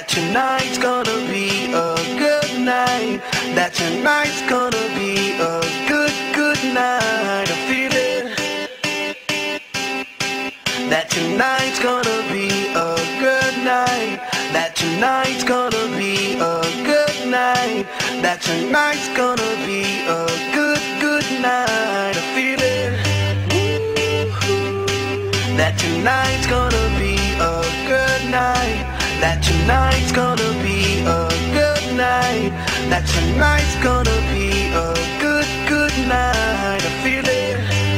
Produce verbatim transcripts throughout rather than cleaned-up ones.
tonight's gonna be a good night. That tonight's gonna be a good, good night. I feel it. That tonight's gonna be a good night. That tonight's gonna be a good night. That tonight's gonna be a good, good night. I feel it. That tonight's gonna be a good night. That tonight's gonna be a good night. That tonight's gonna be a good, good night. I feel it.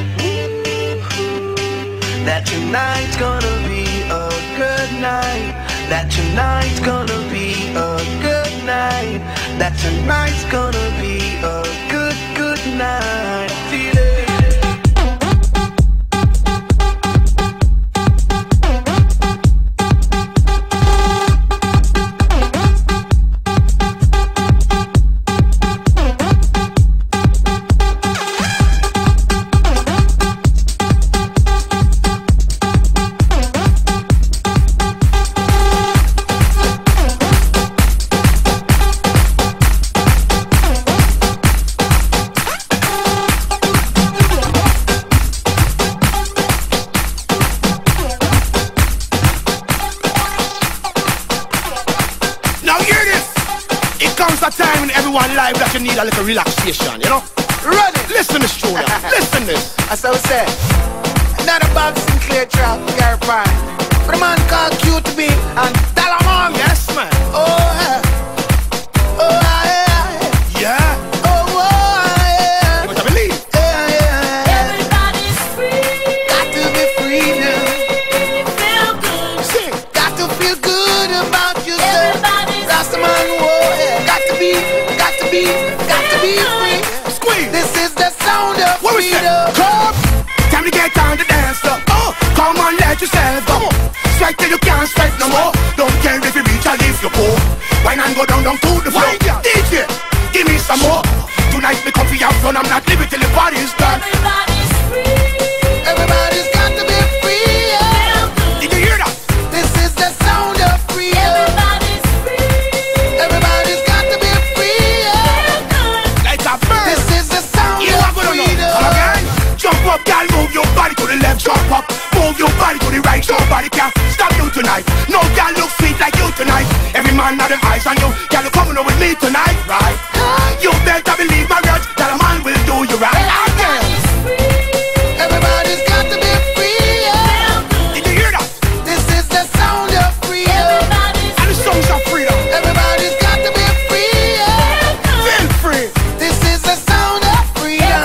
That tonight's gonna be a good night. That tonight's gonna be a good night. That tonight's gonna be a good, good night. I feel it. Live that you need a little relaxation, you know? Run it! Listen to this tune, listen this. As I said, not a Bob Sinclair track, Gary Prime. But a man called Q to B and Talamon. Yes, man. Oh, yeah. Oh, yeah. Yeah. Oh, oh, yeah. You better believe. Yeah, yeah. Everybody's free. Got to be free now. Feel good. Sing. Got to feel good about yourself. Everybody's Rasta man, whoa, yeah. Got to be, got to be, got to be free. Squeeze. This is the sound of What we say? freedom. Come. Time to get on the dance floor. Oh, come on, let yourself go. Strike till you can't strike no more. Don't care if you reach or if you go. Why not go down, down to the floor? D J, give me some more. Tonight me come for your fun. I'm not leaving till the party's done. Everybody's free. Everybody's got to be free. Yeah. Did you hear that? This is the sound of freedom. Everybody's free. Everybody's got to be free. Yeah. Like a bird. This is the sound You of are gonna know. freedom. Again. Jump up, girl, move your body to the left, jump up. Move your body to the right, nobody can stop you tonight. No girl look sweet like you tonight. Every man have them eyes on you. Girl, you coming over with me tonight, right? You better believe my words, that a man will do you right. Again. Everybody's got to be free. Yeah. Did you hear that? This is the sound of freedom. And the songs of freedom. Everybody's got to be free. Yeah. Feel free. This is the sound of freedom.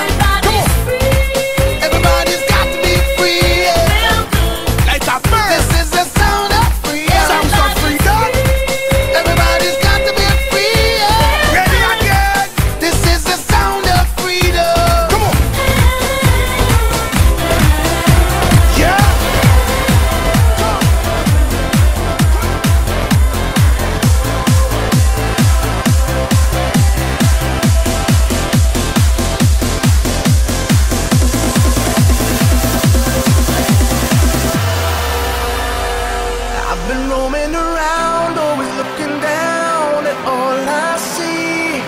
Everybody's got to be free. Yeah. Like a bird. This is the sound of freedom. Sounds of freedom. Everybody's got to be free. Yeah. Ready again. This is the sound of freedom. Come on. Yeah. I've been roaming around, always looking down at all I see.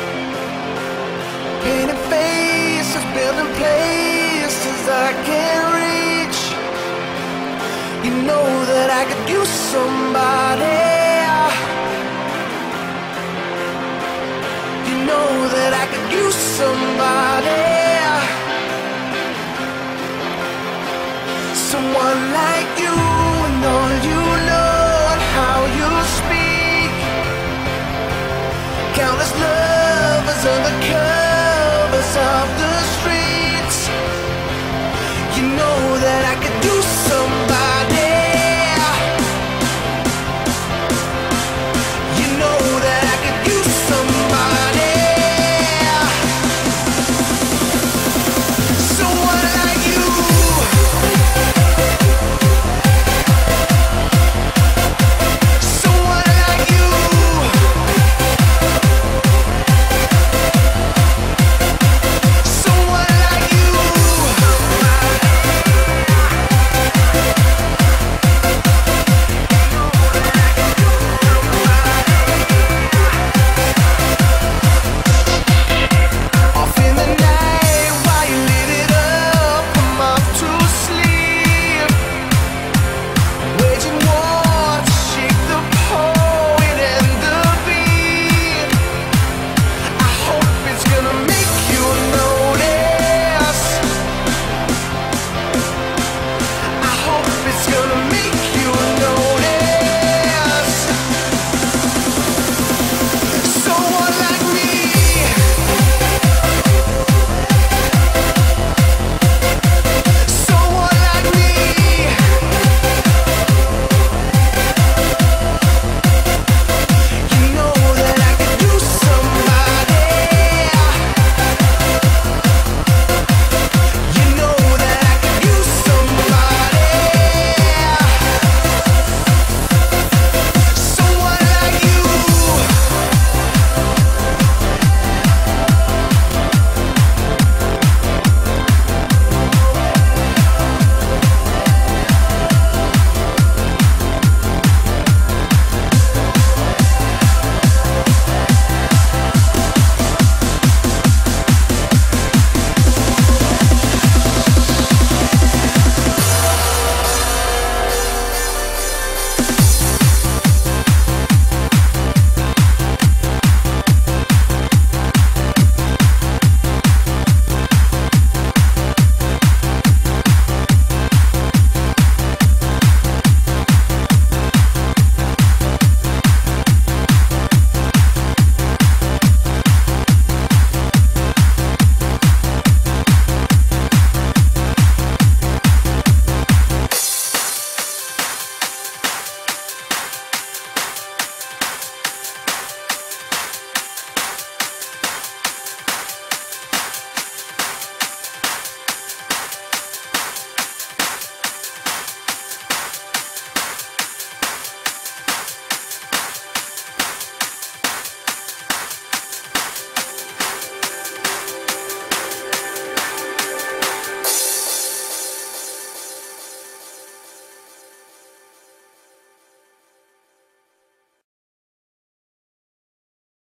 Painted faces, building places I can't reach. You know that I could use somebody. You know that I could use somebody. Someone like you and all you know and how you speak. Countless lovers under covers of the streets. You know that I could do some